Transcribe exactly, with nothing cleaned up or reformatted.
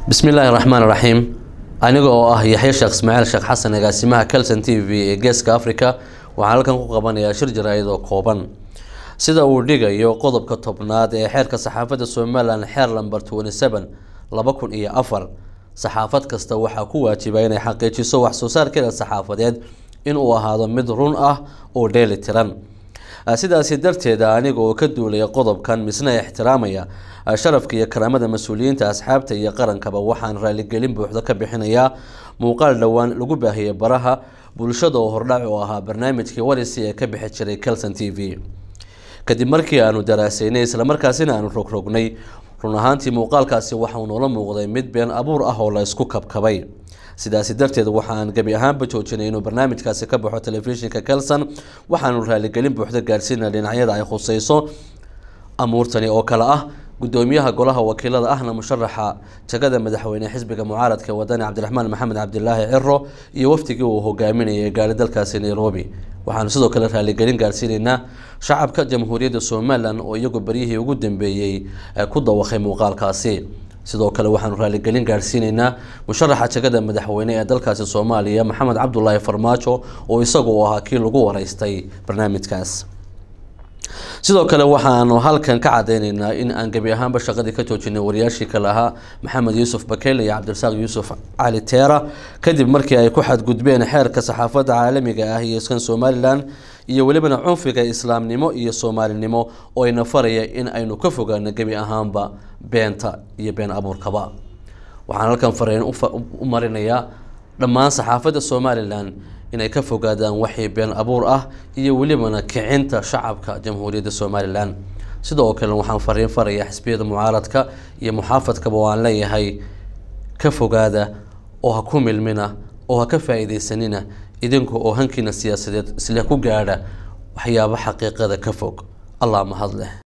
بسم الله الرحمن الرحيم. أنا جو آه يحيى شخص إسماعيل شخص حسن قاسمها كلسن تي في جيسك أفريقيا وعلى كان قبنا يا شرج رايد وقوبان سيدا ورديجا يو قضب كتبناد حيرك صحافة السومال حير لمبر سبعة وعشرين لبكون إيه أفر صحافة كستوحى قوة بين حقيقي سوى حسوسار كده الصحافة ديد إنه هذا مدرون أه وديل تران سيدا سيدرت دا أنيجو كدو لي قضب كان مسنا احترامية شرفك يا كرامة مسؤولين تأصحابته يا قرن كبوحان رالي قليم بوحدك بحنايا موقال لوان لقبه هي براها بولشده وهرلعوها برنامج كواليسي كبح شري كلسن تي في kadib markii aanu daraasaynay isla markaasina aanu rogrognay run ahaantii muuqaalkaasi waxa uu noola muuqday mid been abuur ah oo la isku kabkabay sidaas darteed waxaan gabi ahaanba joojinay inuu barnaamijkaasi ka baxo telefishinka Kalsan waxaanu raali galin buuxda gaarsiinay dhinacyada ay khusayso amuurtani oo kala ah gudoomiyaha golaha wakiilada ahna musharaxa jagada madaxweyne xisbiga mucaaradka wadani Cabdiraxmaan Maxamed Cabdilaahi Cirro iyo waftigii uu hogaaminayay gaari dalkaasi Nairobi waxaan sidoo kale raali galin gaarsiinayna shacabka jamhuuriyadda Soomaaliland oo iyagu bariyihii ugu dambeeyay ku dawaqay muuqaalkaasi sidoo kale waxaan raali galin gaarsiinayna musharaxa jagada madaxweyne ee dalkaasi Soomaaliya Maxamed Cabdulaahi Farmaajo oo isagu ahaa kii lagu wareystay barnaamijkaas sidoo kale waxaanu halkan ka cadeynaynaa in aan gabi ahaanba shaqadii ka joojinay wariyaashii kale ahaa Maxamed Yuusuf Bakele iyo Cabdirasaaq Yuusuf Cali Teera kadib markii ay ku xadgudbeen xeerka saxaafadda caalamiga ah iyo iskan Soomaaliland iyo waliba cunfiga islaamnimo iyo Soomaalinimo oo ay nafaraya in aynu ka fogaano gabi ahaanba beenta iyo been abuurkaba waxaan halkan fareen u marinayaa dhammaan saxaafadda Soomaaliland inay ka fogaadaan wixii been abuur ah iyo waliba kicinta shacabka jamhuuriyadda Soomaaliland sidoo kale waxaan fariin farayaa xisbiyada mucaaradka iyo muxaafadka waan leeyahay ka fogaada oo ha ku milmina oo ha ka faa'iideysanina idinku oo hankiina siyaasadeed isla ku gaadha waxyaabo xaqiiqada ka fog Allah ma hadle